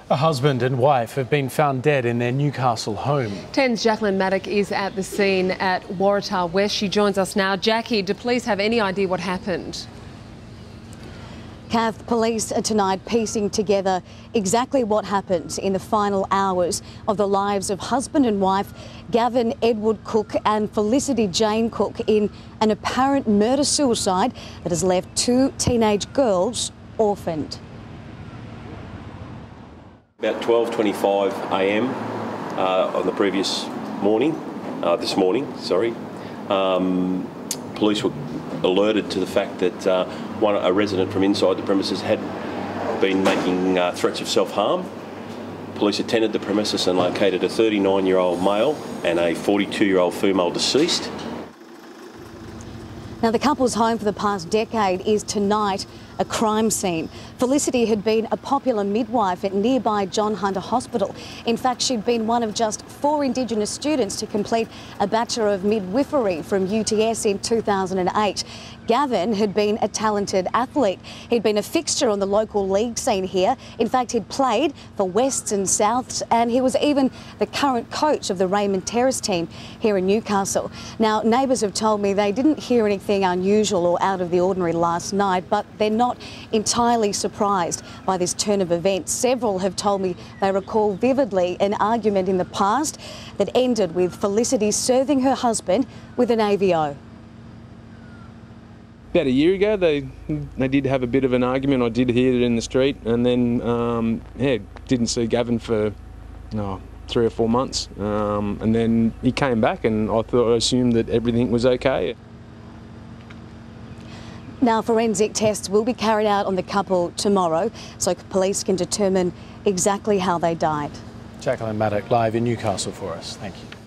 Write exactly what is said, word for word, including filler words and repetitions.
A husband and wife have been found dead in their Newcastle home. ten's Jacqueline Maddock is at the scene at Waratah West. She joins us now. Jackie, do police have any idea what happened? Kath, police are tonight piecing together exactly what happened in the final hours of the lives of husband and wife Gavin Edward Cook and Felicity Jane Cook in an apparent murder-suicide that has left two teenage girls orphaned. About twelve twenty-five a m uh, on the previous morning, uh, this morning, sorry, um, police were alerted to the fact that uh, one, a resident from inside the premises had been making uh, threats of self-harm. Police attended the premises and located a thirty-nine-year-old male and a forty-two-year-old female deceased. Now, the couple's home for the past decade is tonight a crime scene. Felicity had been a popular midwife at nearby John Hunter Hospital. In fact, she'd been one of just four Indigenous students to complete a Bachelor of Midwifery from U T S in two thousand eight. Gavin had been a talented athlete. He'd been a fixture on the local league scene here. In fact, he'd played for Wests and Souths, and he was even the current coach of the Raymond Terrace team here in Newcastle. Now, neighbours have told me they didn't hear anything unusual or out of the ordinary last night, but they're not entirely surprised by this turn of events. Several have told me they recall vividly an argument in the past that ended with Felicity serving her husband with an A V O. About a year ago, they they did have a bit of an argument. I did hear it in the street, and then um, yeah, didn't see Gavin for oh, three or four months, um, and then he came back, and I thought I assumed that everything was okay. Now, forensic tests will be carried out on the couple tomorrow, so police can determine exactly how they died. Jacqueline Maddock live in Newcastle for us. Thank you.